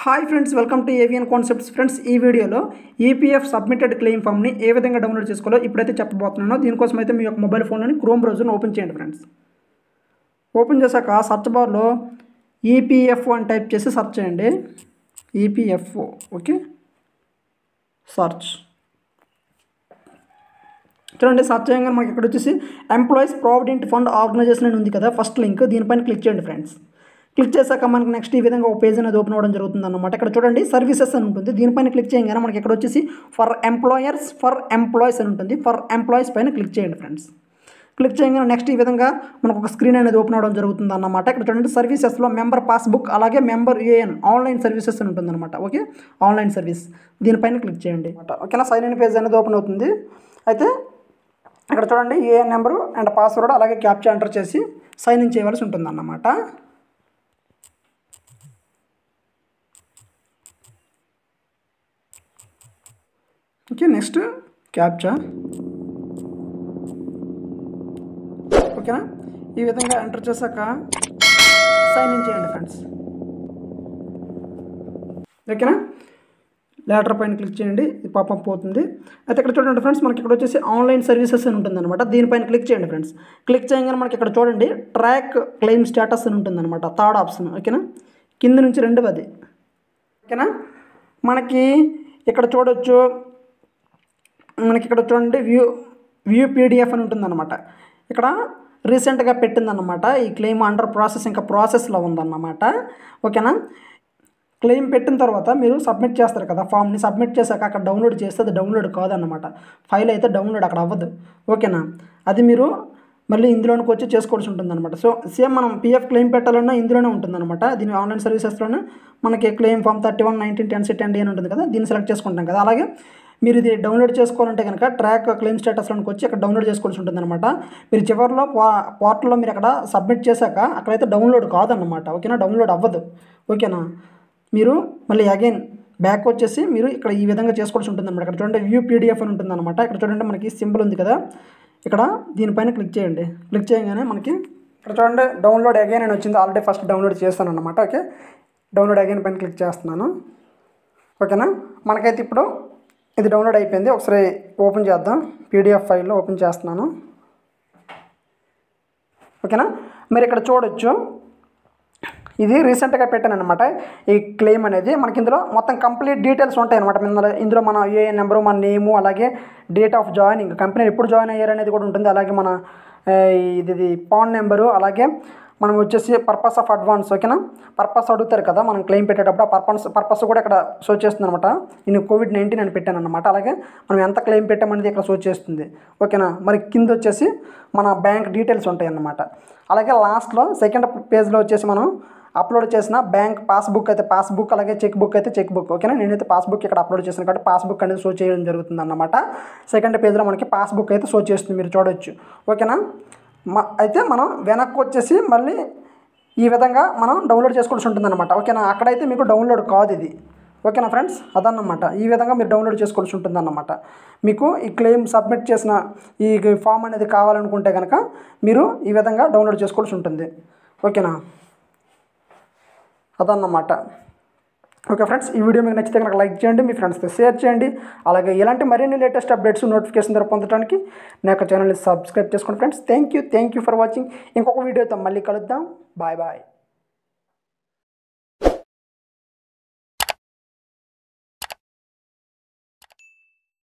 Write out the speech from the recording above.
Hi friends, welcome to Avian concepts. Friends, ఈ వీడియోలో EPF submitted claim ఫామ్ని ఏ విధంగా డౌన్లోడ్ చేసుకోవాలో ఇప్పుడైతే చెప్పబోతున్నానో. దీనికోసం అయితే మీ యొక్క మొబైల్ ఫోన్లోని క్రోమ్ బ్రౌజర్ని ఓపెన్ చేయండి ఫ్రెండ్స్. ఓపెన్ చేశాక సర్చ్ బార్లో ఈపీఎఫ్ అని టైప్ చేసి సర్చ్ చేయండి. ఈపీఎఫ్ఓ ఓకే, సర్చ్ చూడండి. సర్చ్ చేయగానే మనకి ఇక్కడ వచ్చేసి ఎంప్లాయీస్ ప్రావిడెంట్ ఫండ్ ఆర్గనైజేషన్ అని ఉంది కదా, ఫస్ట్ లింక్. దీనిపైన క్లిక్ చేయండి ఫ్రెండ్స్. క్లిక్ చేశాక మనకి నెక్స్ట్ ఈ విధంగా ఒక పేజ్ అనేది ఓపెన్ అవ్వడం జరుగుతుంది అన్నమాట. ఇక్కడ చూడండి సర్వీసెస్ అని ఉంటుంది. దీనిపైన క్లిక్ చేయగానే మనకి ఇక్కడ వచ్చేసి ఫర్ ఎంప్లాయీస్ అని ఉంటుంది. ఫర్ ఎంప్లాయీస్ పైన క్లిక్ చేయండి ఫ్రెండ్స్. క్లిక్ చేయగానే నెక్స్ట్ ఈ విధంగా మనకు ఒక స్క్రీన్ అనేది ఓపెన్ అవ్వడం జరుగుతుంది అన్నమాట. ఇక్కడ చూడండి సర్వీసెస్లో మెంబర్ పాస్బుక్ అలాగే మెంబర్ యూఏఎన్ ఆన్లైన్ సర్వీసెస్ అని ఉంటుంది అనమాట. ఓకే, ఆన్లైన్ సర్వీస్ దీనిపైన క్లిక్ చేయండి అనమాట. ఓకేనా, సైన్ ఇన్ పేజ్ అనేది ఓపెన్ అవుతుంది. అయితే ఇక్కడ చూడండి యూఏఎన్ నెంబరు అండ్ పాస్వర్డ్ అలాగే క్యాప్చా ఎంటర్ చేసి సైన్ ఇన్ చేయవలసి ఉంటుంది అన్నమాట. Okay, next captcha. ఓకేనా, ఈ విధంగా ఎంటర్ చేశాక సైన్ ఇన్ చేయండి ఫ్రెండ్స్. ఓకేనా, లేటర్ పైన క్లిక్ చేయండి, ఇది పాపం పోతుంది. అయితే ఇక్కడ చూడండి ఫ్రెండ్స్, మనకి ఇక్కడ వచ్చేసి ఆన్లైన్ సర్వీసెస్ అని ఉంటుంది అనమాట. దీనిపైన క్లిక్ చేయండి ఫ్రెండ్స్. క్లిక్ చేయగానే మనకి ఇక్కడ చూడండి ట్రాక్ క్లెయిమ్ స్టేటస్ అని ఉంటుంది అనమాట, థర్డ్ ఆప్షన్. ఓకేనా, కింద నుంచి రెండవది. ఓకేనా, మనకి ఇక్కడ చూడొచ్చు, మనకి ఇక్కడ చూడండి వ్యూ పీడిఎఫ్ అని ఉంటుందన్నమాట. ఇక్కడ రీసెంట్గా పెట్టిందన్నమాట ఈ క్లెయిమ్ అండర్ ప్రాసెస్, ఇంకా ప్రాసెస్లో ఉందన్నమాట. ఓకేనా, క్లెయిమ్ పెట్టిన తర్వాత మీరు సబ్మిట్ చేస్తారు కదా ఫామ్ని. సబ్మిట్ చేశాక అక్కడ డౌన్లోడ్ చేస్తే అది డౌన్లోడ్ కాదన్నమాట. ఫైల్ అయితే డౌన్లోడ్ అక్కడ అవ్వదు. ఓకేనా, అది మీరు మళ్ళీ ఇందులోనికి వచ్చి చేసుకోవాల్సి ఉంటుందన్నమాట. సో సేమ్ మనం పీఎఫ్ క్లెయిమ్ పెట్టాలన్నా ఇందులోనే ఉంటుందన్నమాట. దీని ఆన్లైన్ సర్వీసెస్లోనే మనకి క్లెయిమ్ ఫామ్ 31/19/10 అని ఉంటుంది కదా, దీన్ని సెలెక్ట్ చేసుకుంటాం కదా. అలాగే మీరు ఇది డౌన్లోడ్ చేసుకోవాలంటే కనుక ట్రాక్ క్లెయిమ్ స్టేటస్లోకి వచ్చి అక్కడ డౌన్లోడ్ చేసుకోవాల్సి ఉంటుంది అనమాట. మీరు చివరిలో పోర్టల్లో మీరు అక్కడ సబ్మిట్ చేశాక అక్కడైతే డౌన్లోడ్ కాదన్నమాట. ఓకేనా, డౌన్లోడ్ అవ్వదు. ఓకేనా, మీరు మళ్ళీ అగైన్ బ్యాక్ వచ్చేసి మీరు ఇక్కడ ఈ విధంగా చేసుకోవాల్సి ఉంటుంది అనమాట. ఇక్కడ చూడండి వ్యూ పీడిఎఫ్ అని ఉంటుంది అనమాట. ఇక్కడ చూడండి మనకి సింబల్ ఉంది కదా, ఇక్కడ దీనిపైన క్లిక్ చేయండి. క్లిక్ చేయగానే మనకి ఇక్కడ చూడండి డౌన్లోడ్ అగైన్ అని వచ్చింది. ఆల్రెడీ ఫస్ట్ డౌన్లోడ్ చేస్తాను అనమాట. ఓకే, డౌన్లోడ్ అగైన్ పైన క్లిక్ చేస్తున్నాను. ఓకేనా, మనకైతే ఇప్పుడు ఇది డౌన్లోడ్ అయిపోయింది. ఒకసారి ఓపెన్ చేద్దాం. పీడిఎఫ్ ఫైల్లో ఓపెన్ చేస్తున్నాను. ఓకేనా, మీరు ఇక్కడ చూడొచ్చు ఇది రీసెంట్గా పెట్టాను అనమాట. ఈ క్లెయిమ్ అనేది మనకి ఇందులో మొత్తం కంప్లీట్ డీటెయిల్స్ ఉంటాయి అనమాట. ఇందులో మన యూఏఎన్ నెంబరు, మన నేము, అలాగే డేట్ ఆఫ్ జాయినింగ్, కంపెనీ ఎప్పుడు జాయిన్ అయ్యారు అనేది కూడా ఉంటుంది. అలాగే మన ఇది పాన్ నెంబరు, అలాగే మనం వచ్చేసి పర్పస్ ఆఫ్ అడ్వాన్స్. ఓకేనా, పర్పస్ అడుగుతారు కదా మనం క్లెయిమ్ పెట్టేటప్పుడు, ఆ పర్పస్ కూడా ఇక్కడ షో చేస్తుంది అనమాట. నేను COVID-19 అని పెట్టాను అనమాట. అలాగే మనం ఎంత క్లెయిమ్ పెట్టామనేది ఇక్కడ షో చేస్తుంది. ఓకేనా, మరి కింద వచ్చేసి మన బ్యాంక్ డీటెయిల్స్ ఉంటాయి అన్నమాట. అలాగే లాస్ట్లో సెకండ్ పేజ్లో వచ్చేసి మనం అప్లోడ్ చేసిన బ్యాంక్ పాస్బుక్ అయితే పాస్బుక్, అలాగే చెక్ బుక్ అయితే చెక్ బుక్. ఓకేనా, నేనైతే పాస్బుక్ ఇక్కడ అప్లోడ్ చేశాను కాబట్టి పాస్బుక్ అనేది షో చేయడం జరుగుతుంది అన్నమాట. సెకండ్ పేజ్లో మనకి పాస్బుక్ అయితే షో చేస్తుంది, మీరు చూడవచ్చు. ఓకేనా, అయితే మనం వెనక్కి వచ్చేసి మళ్ళీ ఈ విధంగా మనం డౌన్లోడ్ చేసుకోవాల్సి ఉంటుంది అనమాట. ఓకేనా, అక్కడైతే మీకు డౌన్లోడ్ కాదు ఇది. ఓకేనా ఫ్రెండ్స్, అదన్నమాట. ఈ విధంగా మీరు డౌన్లోడ్ చేసుకోవాల్సి ఉంటుంది అన్నమాట. మీకు ఈ క్లెయిమ్ సబ్మిట్ చేసిన ఈ ఫామ్ అనేది కావాలనుకుంటే కనుక మీరు ఈ విధంగా డౌన్లోడ్ చేసుకోవాల్సి ఉంటుంది. ఓకేనా, అదన్నమాట. ఓకే ఫ్రెండ్స్, ఈ వీడియో మీకు నచ్చితే కనుక లైక్ చేయండి, మీ ఫ్రెండ్స్తో షేర్ చేయండి. అలాగే ఇలాంటి మరిన్ని లేటెస్ట్ అప్డేట్స్ నోటిఫికేషన్ ద్వారా పొందడానికి నా యొక్క ఛానల్ని సబ్స్క్రైబ్ చేసుకోండి friends. Thank you for watching. ఇంకొక వీడియోతో మళ్ళీ కలుద్దాం. Bye bye.